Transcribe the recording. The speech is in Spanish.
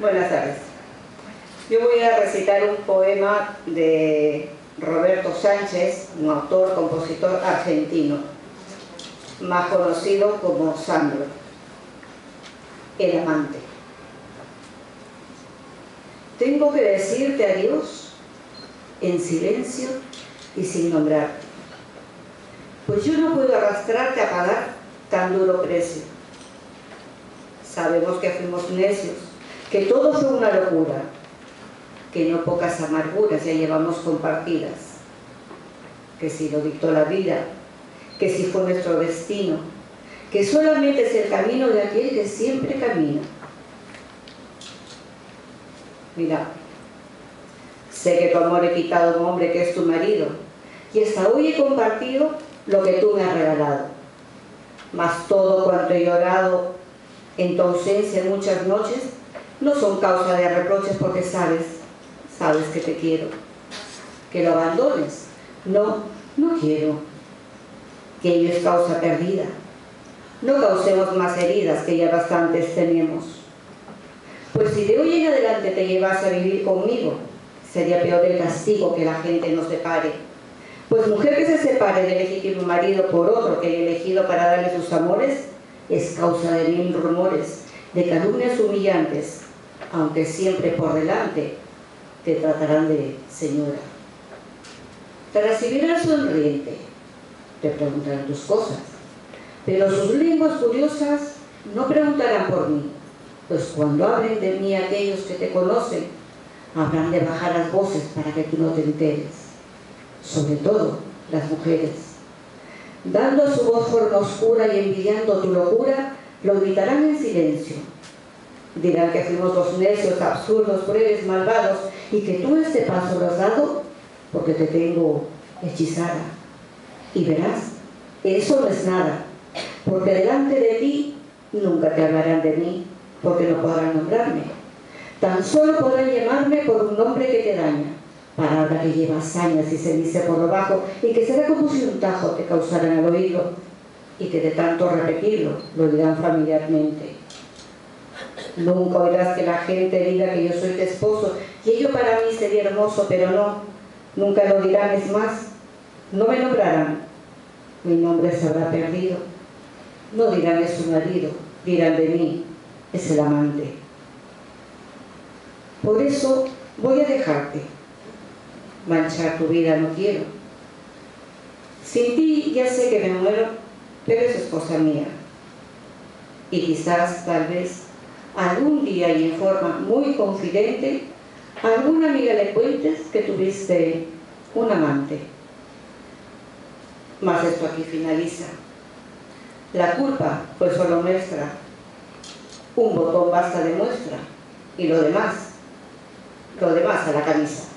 Buenas tardes. Yo voy a recitar un poema de Roberto Sánchez, un autor, compositor argentino, más conocido como Sandro, el amante. Tengo que decirte adiós en silencio y sin nombrarte, pues yo no puedo arrastrarte a pagar tan duro precio. Sabemos que fuimos necios, que todo fue una locura, que no pocas amarguras ya llevamos compartidas, que si lo dictó la vida, que si fue nuestro destino, que solamente es el camino de aquel que siempre camina. Mira, sé que tu amor he quitado a un hombre que es tu marido, y hasta hoy he compartido lo que tú me has regalado, mas todo cuanto he llorado en tu ausencia muchas noches no son causa de reproches, porque sabes que te quiero. Que lo abandones, no quiero. Que ello es causa perdida. No causemos más heridas, que ya bastantes tenemos. Pues si de hoy en adelante te llevas a vivir conmigo, sería peor el castigo que la gente nos separe. Pues mujer que se separe del legítimo marido por otro que he elegido para darle sus amores, es causa de 1000 rumores, de calumnias humillantes, aunque siempre por delante te tratarán de señora. Te recibirán sonriente, te preguntarán tus cosas, pero sus lenguas curiosas no preguntarán por mí, pues cuando hablen de mí aquellos que te conocen, habrán de bajar las voces para que tú no te enteres. Sobre todo las mujeres, dando a su voz forma oscura y envidiando tu locura, lo gritarán en silencio. Dirán que fuimos los necios, absurdos, crueles, malvados, y que tú este paso lo has dado porque te tengo hechizada. Y verás, eso no es nada, porque delante de ti nunca te hablarán de mí, porque no podrán nombrarme. Tan solo podrán llamarme por un nombre que te daña, palabra que lleva hazañas y se dice por lo bajo, y que será como si un tajo te causaran al oírlo, y que de tanto repetirlo lo dirán familiarmente. Nunca oirás que la gente diga que yo soy tu esposo, y ello para mí sería hermoso, pero no, nunca lo dirán. Es más, no me nombrarán, mi nombre se habrá perdido. No dirán es su marido, dirán de mí, es el amante. Por eso voy a dejarte, manchar tu vida no quiero. Sin ti ya sé que me muero, pero eso es cosa mía. Y quizás, tal vez, algún día y en forma muy confidente, a alguna amiga le cuentes que tuviste un amante. Mas esto aquí finaliza. La culpa fue solo nuestra. Un botón basta de muestra, y lo demás a la camisa.